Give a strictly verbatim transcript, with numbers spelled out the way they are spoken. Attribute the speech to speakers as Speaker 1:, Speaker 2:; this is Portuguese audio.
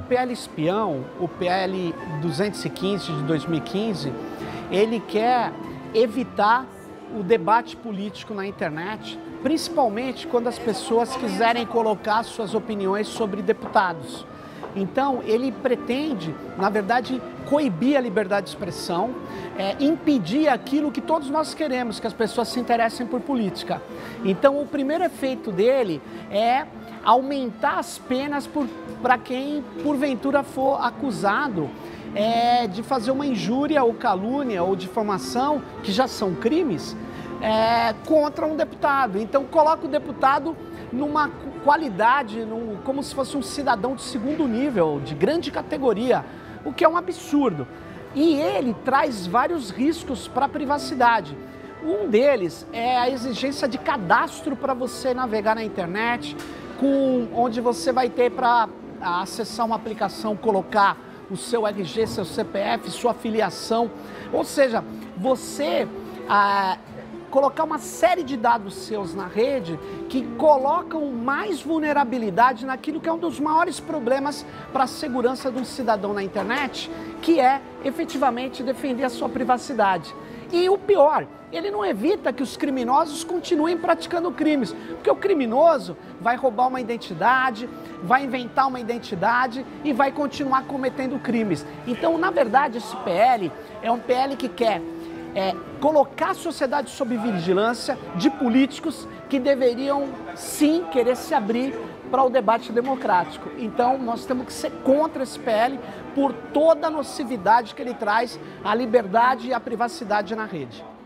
Speaker 1: P L espião, o P L duzentos e quinze de dois mil e quinze, ele quer evitar o debate político na internet, principalmente quando as pessoas quiserem colocar suas opiniões sobre deputados. Então, ele pretende, na verdade, coibir a liberdade de expressão, é, impedir aquilo que todos nós queremos, que as pessoas se interessem por política. Então, o primeiro efeito dele é aumentar as penas para quem, porventura, for acusado é, de fazer uma injúria ou calúnia ou difamação, que já são crimes, é, contra um deputado. Então, coloca o deputado numa qualidade, num, como se fosse um cidadão de segundo nível, de grande categoria, o que é um absurdo. E ele traz vários riscos para a privacidade. Um deles é a exigência de cadastro para você navegar na internet, com, onde você vai ter para acessar uma aplicação, colocar o seu R G, seu C P F, sua filiação, ou seja, você ah, colocar uma série de dados seus na rede que colocam mais vulnerabilidade naquilo que é um dos maiores problemas para a segurança de um cidadão na internet, que é efetivamente defender a sua privacidade. E o pior, ele não evita que os criminosos continuem praticando crimes, porque o criminoso vai roubar uma identidade, vai inventar uma identidade e vai continuar cometendo crimes. Então, na verdade, esse P L é um P L que quer é, colocar a sociedade sob vigilância de políticos que deveriam, sim, querer se abrir para o debate democrático. Então, nós temos que ser contra esse P L por toda a nocividade que ele traz à liberdade e à privacidade na rede.